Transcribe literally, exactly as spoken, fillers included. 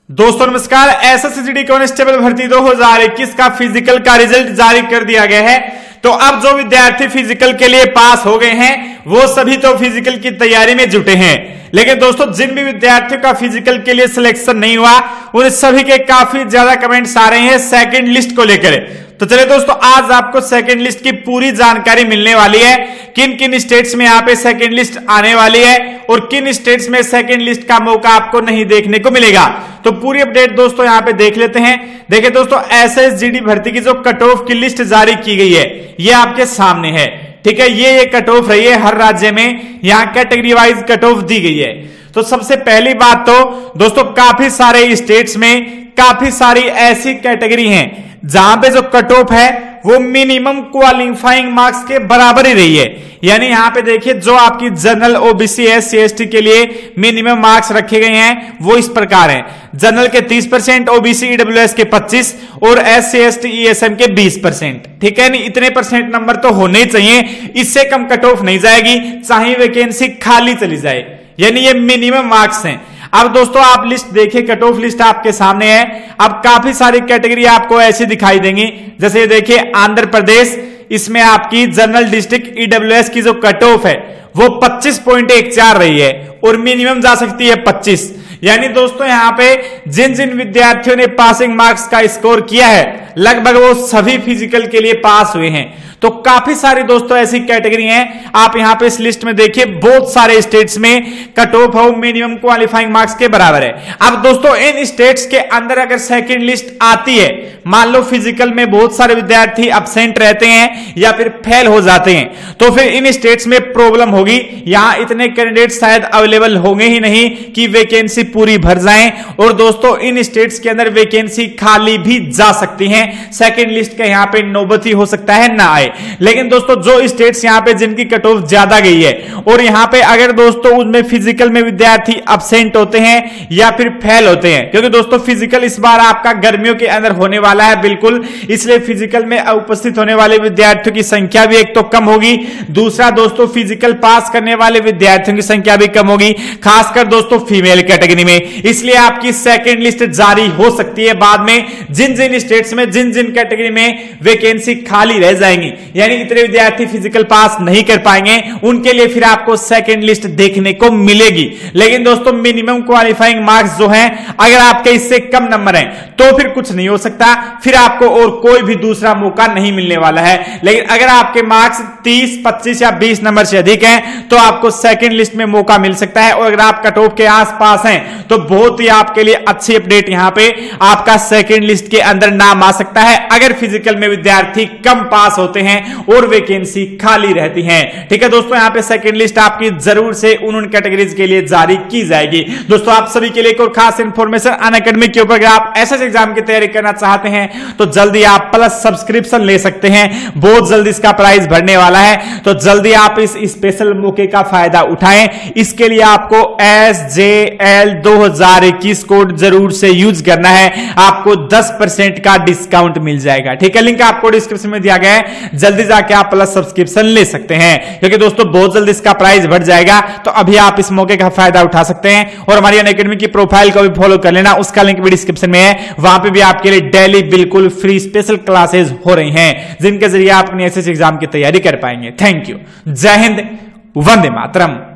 दोस्तों नमस्कार। SSC constable भर्ती दो हज़ार इक्कीस का फिजिकल का रिजल्ट जारी कर दिया गया है। तो अब जो विद्यार्थी फिजिकल के लिए पास हो गए हैं वो सभी तो फिजिकल की तैयारी में जुटे हैं, लेकिन दोस्तों जिन भी विद्यार्थियों का फिजिकल के लिए सिलेक्शन नहीं हुआ उन सभी के काफी ज्यादा कमेंट्स आ रहे हैं सेकंड लिस्ट को लेकर। तो चलिए दोस्तों आज आपको सेकंड लिस्ट की पूरी जानकारी मिलने वाली है, किन किन स्टेट्स में यहाँ पे सेकंड लिस्ट आने वाली है और किन स्टेट्स में सेकंड लिस्ट का मौका आपको नहीं देखने को मिलेगा। तो पूरी अपडेट दोस्तों यहाँ पे देख लेते हैं। देखिए दोस्तों एसएसजीडी भर्ती की जो कट ऑफ की लिस्ट जारी की गई है ये आपके सामने है, ठीक है। ये ये कट ऑफ रही है, हर राज्य में यहाँ कैटेगरी वाइज कट ऑफ दी गई है। तो सबसे पहली बात तो दोस्तों काफी सारे स्टेट्स में काफी सारी ऐसी कैटेगरी हैं जहां पे जो कट ऑफ है वो मिनिमम क्वालिफाइंग मार्क्स के बराबर ही रही है। यानी यहां पे देखिए जो आपकी जनरल ओबीसी एससी एसटी के लिए मिनिमम मार्क्स रखे गए हैं वो इस प्रकार हैं। जनरल के तीस परसेंट, ओबीसी ईडब्ल्यूएस के पच्चीस और एससी एसटी ईएसएम के बीस परसेंट, ठीक है। नहीं इतने परसेंट नंबर तो होने ही चाहिए, इससे कम कट ऑफ नहीं जाएगी, चाहे वैकेंसी खाली चली जाए, यानी ये मिनिमम मार्क्स हैं। अब दोस्तों आप लिस्ट देखिए, कट ऑफ लिस्ट आपके सामने है। अब काफी सारी कैटेगरी आपको ऐसी दिखाई देंगी, जैसे देखिए आंध्र प्रदेश, इसमें आपकी जनरल डिस्ट्रिक्ट ईडब्ल्यूएस की जो कट ऑफ है वो पच्चीस पॉइंट एक चार रही है और मिनिमम जा सकती है पच्चीस। यानी दोस्तों यहाँ पे जिन जिन विद्यार्थियों ने पासिंग मार्क्स का स्कोर किया है लगभग वो सभी फिजिकल के लिए पास हुए हैं। तो काफी सारी दोस्तों ऐसी कैटेगरी हैं, आप यहां पे इस लिस्ट में देखिए बहुत सारे स्टेट्स में कट ऑफ हो मिनिमम क्वालिफाइंग मार्क्स के बराबर है। अब दोस्तों इन स्टेट्स के अंदर अगर सेकंड लिस्ट आती है, मान लो फिजिकल में बहुत सारे विद्यार्थी एब्सेंट रहते हैं या फिर फेल हो जाते हैं, तो फिर इन स्टेट्स में प्रॉब्लम होगी। यहां इतने कैंडिडेट शायद अवेलेबल होंगे ही नहीं कि वैकेंसी पूरी भर जाएं, और दोस्तों इन स्टेट्स के अंदर वैकेंसी खाली भी जा सकती है। सेकंड लिस्ट का यहां पे नौबत ही हो सकता है ना आए। लेकिन दोस्तों जो स्टेट्स यहां पे जिनकी कट ऑफ ज्यादा गई है और यहां पे अगर दोस्तों उनमें फिजिकल में विद्यार्थी एब्सेंट होते हैं या फिर फेल होते हैं, क्योंकि दोस्तों फिजिकल इस बार आपका गर्मियों के अंदर होने वाला है बिल्कुल, इसलिए फिजिकल में उपस्थित होने वाले विद्यार्थियों की संख्या भी एक तो कम होगी, दूसरा दोस्तों फिजिकल पास करने वाले विद्यार्थियों की संख्या भी कम होगी, खासकर दोस्तों फीमेल कैटेगरी में। इसलिए आपकी सेकंड लिस्ट जारी हो सकती है बाद में, जिन जिन स्टेट्स में जिन जिन कैटेगरी में वैकेंसी खाली रह जाएंगी, यानी इतने विद्यार्थी फिजिकल पास नहीं कर पाएंगे, उनके लिए फिर आपको सेकंड लिस्ट देखने को मिलेगी। लेकिन दोस्तों मिनिमम क्वालिफाइंग मार्क्स जो हैं अगर आपके इससे कम नंबर हैं तो फिर कुछ नहीं हो सकता, फिर आपको और कोई भी दूसरा मौका नहीं मिलने वाला है। लेकिन अगर आपके मार्क्स तीस, पच्चीस या बीस नंबर से अधिक हैं तो आपको सेकंड लिस्ट में मौका मिल सकता है, और अगर आप कट ऑफ के आसपास हैं तो बहुत ही आपके लिए अच्छी अपडेट यहां पे आपका सेकंड लिस्ट के अंदर नाम आ सकता है अगर फिजिकल में विद्यार्थी कम पास होते हैं और वैकेंसी खाली रहती है, ठीक है दोस्तों। यहां पे सेकंड लिस्ट आपकी जरूर से उन उन कैटेगरीज के लिए जारी की जाएगी। दोस्तों आप सभी के लिए एक और खास इंफॉर्मेशन अनअकैडमी के ऊपर, अगर आप एसएस एग्जाम की तैयारी करना चाहते हैं तो जल्दी आप प्लस सब्सक्रिप्शन ले सकते हैं, बहुत जल्दी इसका प्राइस बढ़ने वाला है, तो जल्दी आप इस स्पेशल मौके का फायदा उठाएं। इसके लिए आपको एस जे एल दो हज़ार इक्कीस कोड जरूर से यूज करना है, आपको दस परसेंट का डिस्काउंट मिल जाएगा, ठीक है। लिंक आपको डिस्क्रिप्शन में दिया गया है, जल्दी जाके आप प्लस सब्सक्रिप्शन ले सकते हैं, क्योंकि दोस्तों बहुत जल्दी इसका प्राइस बढ़ जाएगा। तो अभी आप इस मौके का फायदा उठा सकते हैं, और हमारी अनअकैडमी की प्रोफाइल को भी फॉलो कर लेना, उसका लिंक भी डिस्क्रिप्शन में है। वहां पे भी आपके लिए डेली बिल्कुल फ्री स्पेशल क्लासेस हो रही हैं, जिनके जरिए आप अपनी एसएससी एग्जाम की तैयारी कर पाएंगे। थैंक यू, जय हिंद, वंदे मातरम।